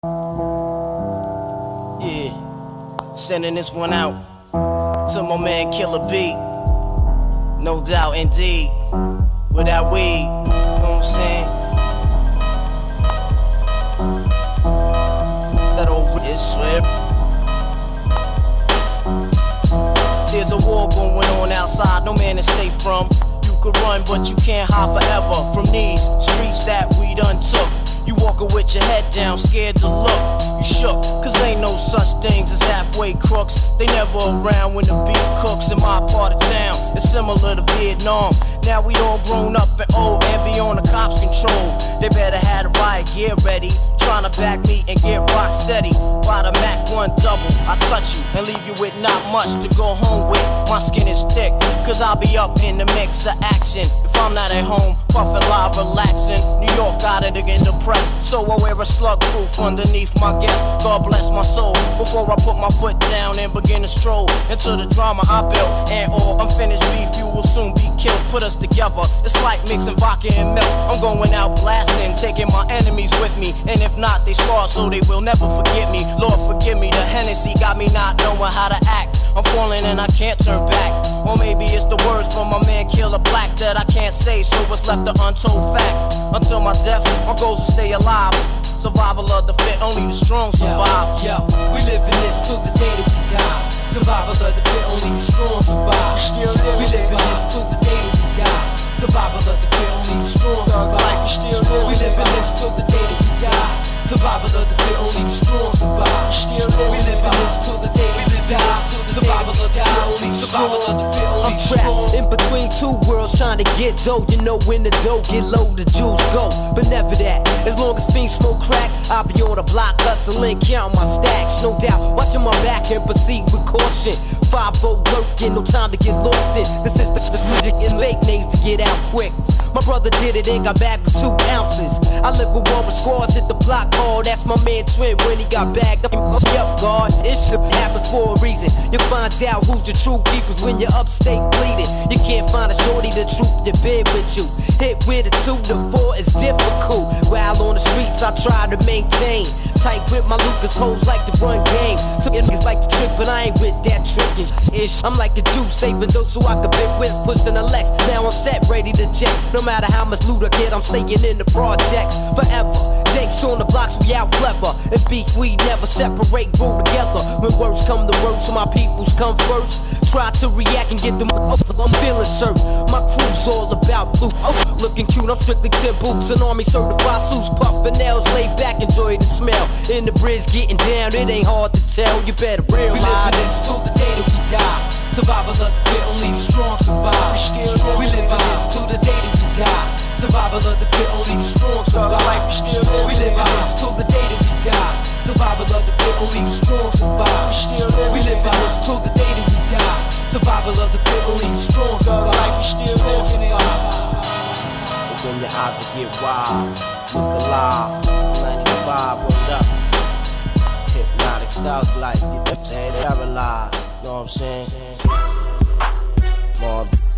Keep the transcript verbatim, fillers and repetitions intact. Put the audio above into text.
Yeah, sending this one out to my man Killer B. No doubt, indeed. Without weed, you know what I'm saying? That old is sweat. There's a war going on outside, no man is safe from. You could run, but you can't hide forever from these streets that we done took. You walking with your head down, scared to look. You shook, cause ain't no such things as halfway crooks. They never around when the beef cooks in my part of town. It's similar to Vietnam. Now we all grown up and old and be on the cops' control. They better have the riot gear ready, trying to back me and get rock steady. By the Mac one double, I touch you and leave you with not much to go home with. My skin is thick, cause I'll be up in the mix of action. If I'm not at home, puffin' live, relaxing. New York got it again depressed, so I wear a slug proof underneath my guest. God bless my soul, before I put my foot down and begin to stroll into the drama I built. And all unfinished beef, you will soon be killed. Put us together, it's like mixing vodka and milk. I'm going out blasting, taking my enemies with me. And if not, they scar so they will never forget me. Lord forgive me, the Hennessy got me not knowing how to act. I'm falling and I can't turn back. Or maybe it's the words from my man Killer Black that I can't say, so it's left an untold fact. Until my death, my goals to stay alive. Survival of the fit, only the strong survive. Yo, yo, we live in this till the day that we die. Survival of the fit, only the strong survive. We live in this till the day that we die. Survival of the fit, only the strong survive. We live in this till the day that we die. Survival of the fit, only the strong survive. We live in this till the day that we die. Survival of the fit, only the strong. I'm trapped in between two worlds trying to get dough. You know when the dough get low, the jewels go. But never that. As long as fiends smoke crack, I'll be on the block hustling, counting my stacks. No doubt, watching my back and proceed with caution. five oh working, no time to get lost in. This is the this music and late names to get out quick. My brother did it and got back with two ounces. I live with one with squads, hit the block hard. That's my man Twin when he got bagged up. Yup, God, it shit happens for a reason. You find out who's your true keepers when you're upstate bleeding. You can't find a shorty to troop your bed with you. Hit with a two to four is difficult. While on the streets, I try to maintain tight with my Lucas hoes like to run game. So niggas like to trick, but I ain't with that tricking ish. I'm like a Jew, saving those who I could bit with, pushing the Lex. Now I'm set, ready to check. No matter how much loot I get, I'm staying in the projects forever. Jakes on the blocks, we out clever. And beef, we never separate, roll together. When words come to words, so my peoples come first. Try to react and get them up, I'm feeling served. My crew's all about blue. Oh, looking cute, I'm strictly ten boots and army certified suits. Puffin' nails, laid back, enjoy the smell. In the bridge, getting down, it ain't hard to tell. You better realize. We live in this till the day that we die. Survival of the fit, only the strong survive. We live in this till the day that we die. Survival of the fit, only the strong survive. We live in this till the day that we die. Survival of the fit, only the strong survive. We live in this till the day that we die. Survival of the fit, only the strong survive. Strong survive. Open your eyes to get wise. Look alive. ninety-five, word up. Hypnotic thug life. Get the paralyzed. You know what I'm saying? More